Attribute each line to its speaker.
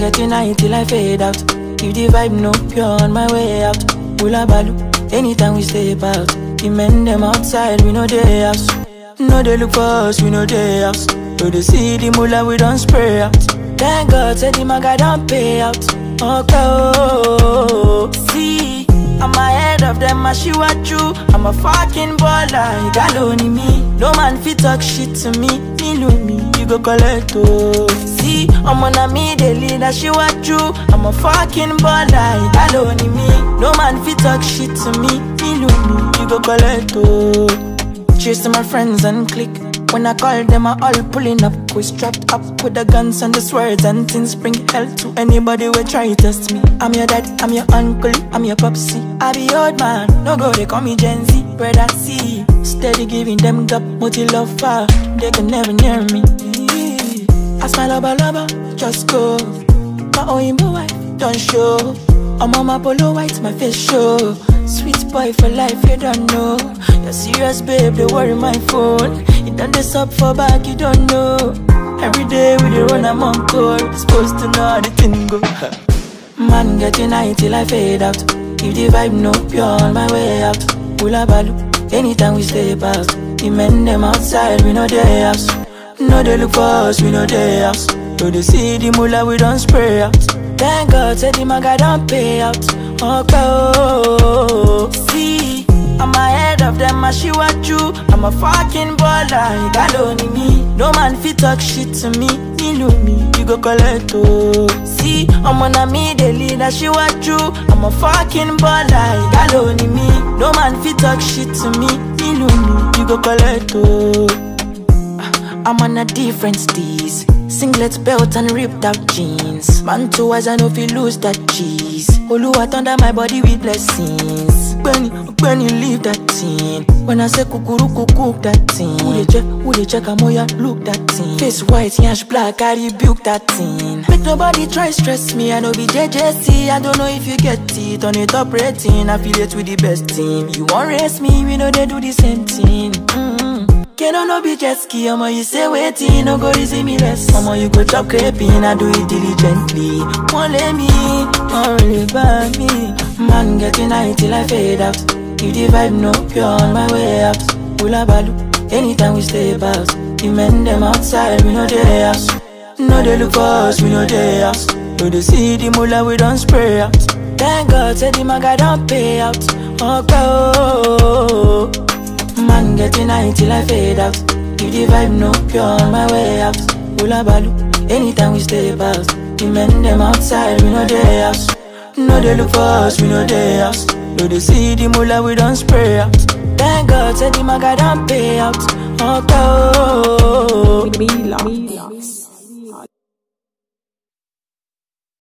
Speaker 1: getting high till I fade out. If the vibe no pure on my way out, Ula Balu, anytime we step out. The men them outside, we know they house. No they look for us, we know they house. So they see the mullah, we don't spray out. Thank God, said the maga don't pay out. Okay, see, I'm ahead of them, I see what you. I'm a fucking baller, you got only me. No man fit talk shit to me, me, you go collect oh. See, I'm on a me, they lead, I see what you. I'm a fucking baller, you got only me. No man fit talk shit to me, you go collect oh. Cheers to my friends and click. When I call them, I all pulling up. We strapped up with the guns and the swords and things. Bring hell to anybody who try to test me. I'm your dad, I'm your uncle, I'm your popsy. I be old man, no go, they call me Gen Z. Brother C, steady giving them gap, multi love far. They can never near me. Ask my lover, just go. My Oyinbo wife, don't show. I'm on my polo white, my face show. Sweet boy for life, you don't know. You're serious, babe, they worry my phone. You done this up for back, you don't know. Every day we dey run, I'm on call. Supposed to know how the thing go. Man getting high till I fade out. If the vibe no pure on my way out, Ula Balu, anytime we step out. The men them outside, we know they house. No they look for us, we know they house. So they see the mullah, we don't spray out. Thank God, said the maga don't pay out. Okay, see, I'm ahead of them, I see what you. I'm a fucking baller, you got only me. No man fit talk shit to me, you go collect oh. See, I'm on a me, they lead, I see what you. I'm a fucking baller, you got only me. No man fit talk shit to me, you go collect oh. I'm on a different steez. Singlet belt and ripped out jeans. Man too as I know if you lose that cheese. Oluwa thunder my body with blessings. When you leave that thing. When I say kukuruku cook that thing. Who they check amoya look that thing. Face white, yash black, I rebuke that thing. Make nobody try stress me, I know be JJC. I don't know if you get it, on the top rating. Affiliate with the best team. You won't race me, we know they do the same thing. Can no be jet ski, I'ma you say waiting, no go easy me less. I'ma you go chop creping, I do it diligently. Won't let me, won't really buy me. Man getting high till I fade out. If the vibe no pure on my way out, Ula Balu, anytime we step out. The men them outside, we know they house. No they look for us, we know they house. So they see the mullah, we don't spray out. Thank God, said the maga don't pay out. Okay, man getting high till I fade out. If the vibe no pure on my way out, Ula Balu, anytime we step out. The men them outside, we know they house. No they look for us, we know they house. No they see the mullah, we don't spray out. Thank God, said the maga don't pay out. Okay.